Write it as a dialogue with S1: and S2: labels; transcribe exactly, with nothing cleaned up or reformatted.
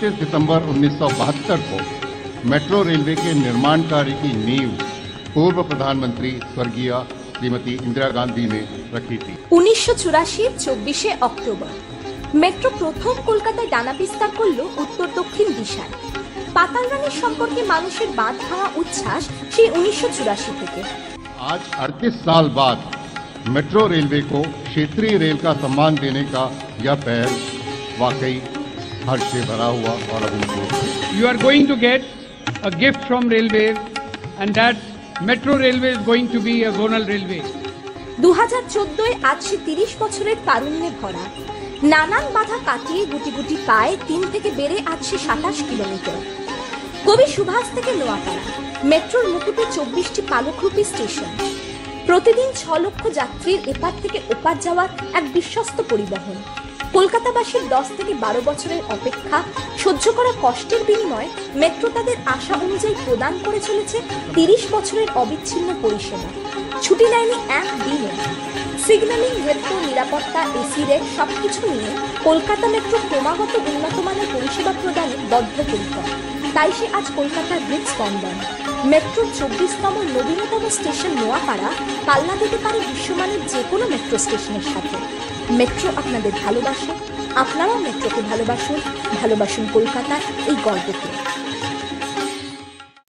S1: इकतीस दिसंबर उन्नीस सौ बहत्तर को मेट्रो रेलवे के निर्माण कार्य की नींव पूर्व प्रधानमंत्री स्वर्गीय श्रीमती इंदिरा गांधी ने रखी थी।
S2: उन्नीसशो चुराशी चौबीशे अक्टोबर मेट्रो प्रथम कलकाताয় ডানা বিস্তার করল উত্তর দক্ষিণ দিশায়। পাতাল রানীর সম্পর্কে মানুষের বাঁধ ভাঙা উচ্ছ্বাস সেই উনিশশো চুরাশি থেকে।
S1: आज अड़तीस साल बाद मेट्रो रेलवे को क्षेत्रीय रेल का सम्मान देने का यह पहल वाकई हर्ष से भरा हुआ और अभूतपूर्व।
S3: You are going to get a gift from Railways, and that Metro Railway is going to be a zonal railway.
S2: দু হাজার চোদ্দোয় আজ সে তিরিশ বছরের তারুণ্যে ভরা। নানান বাধা কাটিয়ে গুটি গুটি পায়ে তিন থেকে বেড়ে আজ সে সাতাশ কিলোমিটার। কবি সুভাষ থেকে নোয়াপাড়া মেট্রোর মুকুটে চব্বিশটি পালকরূপী স্টেশন, প্রতিদিন ছ লক্ষ যাত্রীর এপার থেকে ওপার যাওয়ার এক বিশ্বস্ত পরিবহন। কলকাতাবাসীর দশ থেকে বারো বছরের অপেক্ষা সহ্য করা কষ্টের বিনিময়ে মেট্রো তাদের আশা অনুযায়ী প্রদান করে চলেছে তিরিশ বছরের অবিচ্ছিন্ন পরিষেবা। ছুটি নেয়নি এক দিনও। সিগন্যালিং, মেট্রো, নিরাপত্তা, এসি রেক সবকিছু নিয়ে কলকাতা মেট্রো ক্রমাগত উন্নত মানের পরিষেবা প্রদানে বদ্ধপরিকর। তাই সে আজ কলকাতার ব্রিজ স্পন্দন। মেট্রোর চব্বিশতম নবীনতম স্টেশন নোয়াপাড়া পাল্লা দিতে পারে বিশ্বমানের যে কোনো মেট্রো স্টেশনের সাথে। মেট্রো আপনাদের ভালোবাসে, আপনারাও মেট্রোকে ভালোবাসুন, ভালোবাসুন কলকাতার এই গর্বকে।